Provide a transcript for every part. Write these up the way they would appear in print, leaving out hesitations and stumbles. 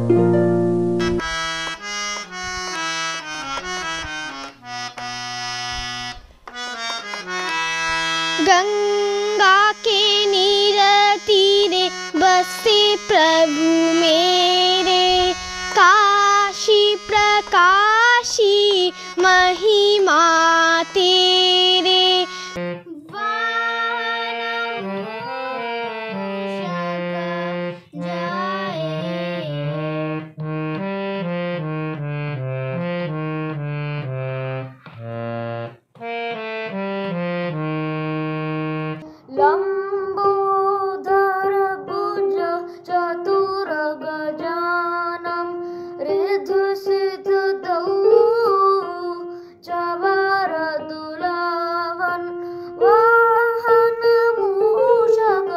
गंगा के नीर तीरे बसे प्रभु मेरे, काशी प्रकाशी महिमा तेरे। लंबोदर भुज चतुर गजानन, रिद्धि सिद्धि दौ चवर दुलावन, वाहन मूषक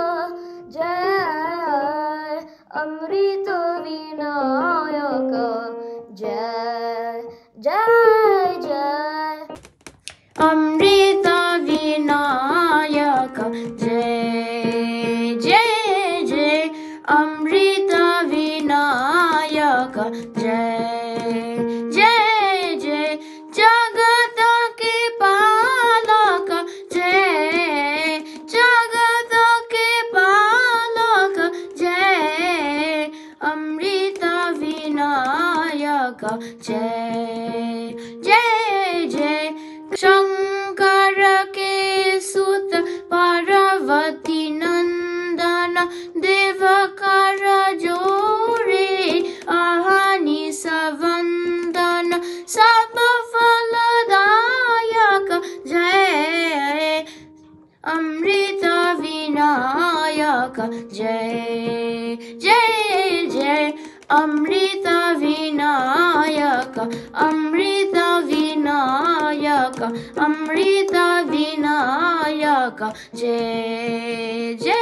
जय अमृत विनायक जय जय जय। अमृत विनायक जय जय जय, अमृत विनायक जय जय जय। जगत के पालक जय, जगत के पालक जय, अमृत विनायक जय जय जय। शंकर के सुत पार्वती नंदन, देव कर जोरे अहनिस वंदन, सब फलदायक जय अमृत विनायक जय जय जय। अमृत विनायक, अमृत विनायक, अमृत विनायक जय जय।